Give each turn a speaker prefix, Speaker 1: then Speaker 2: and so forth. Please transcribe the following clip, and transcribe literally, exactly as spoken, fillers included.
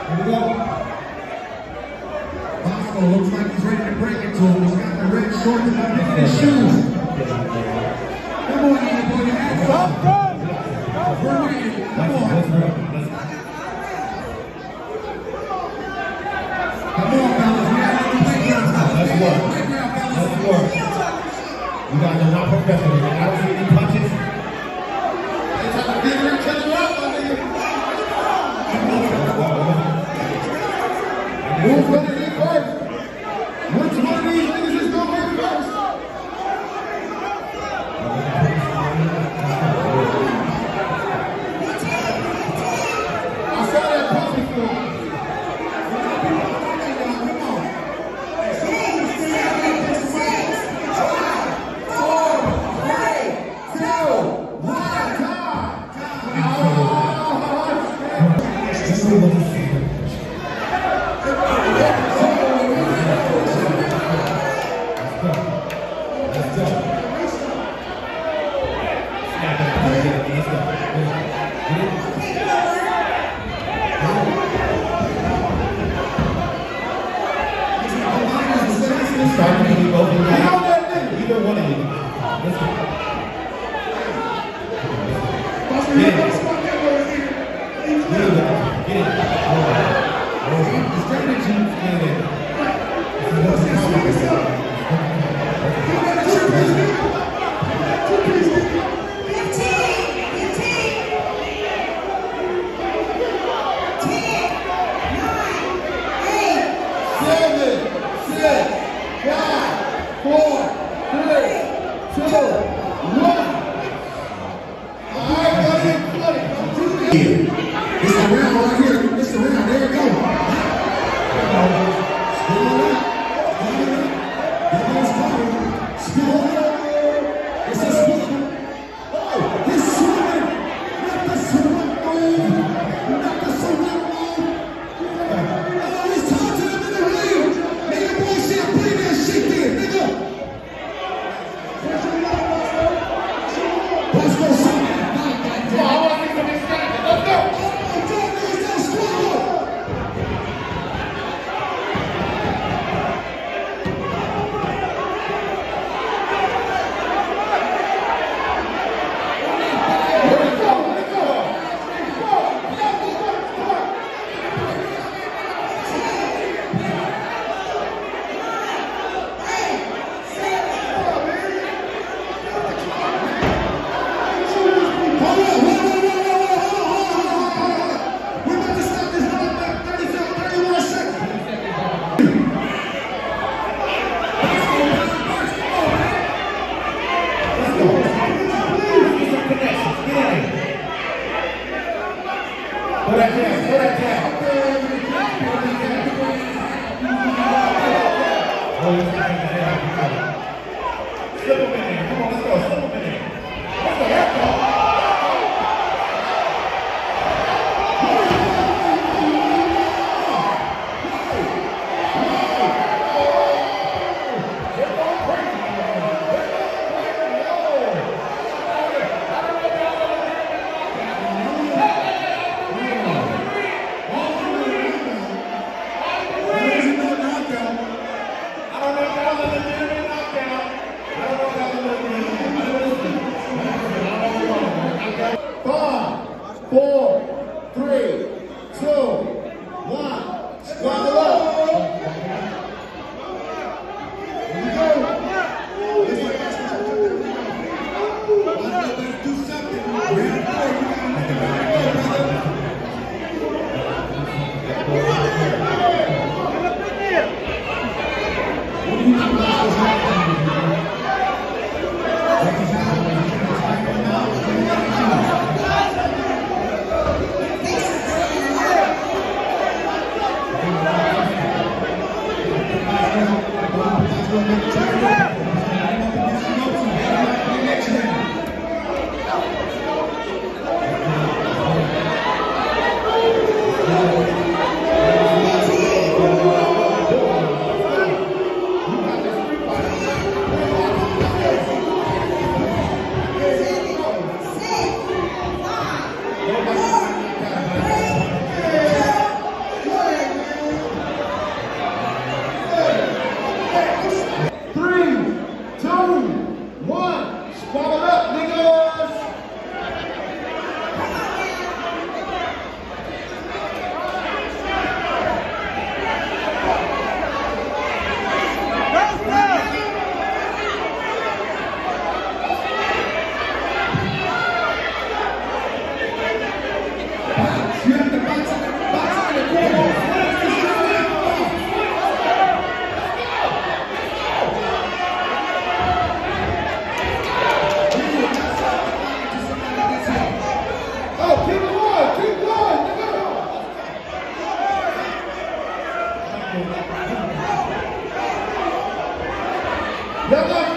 Speaker 1: Here we go. Bosco looks like he's ready to break it to him. He's got the red shorts and the big shoes. Come on, you boy, your hands up. We're waiting. Come on. Come on, fellas. We got the playground. Let's work. Let's work. You guys are not professionals. I don't see any punches. They try to figure each other out, my nigga. Who's gonna hit first? Which one of these niggas is gonna hit first? I saw that punch before. Y'all got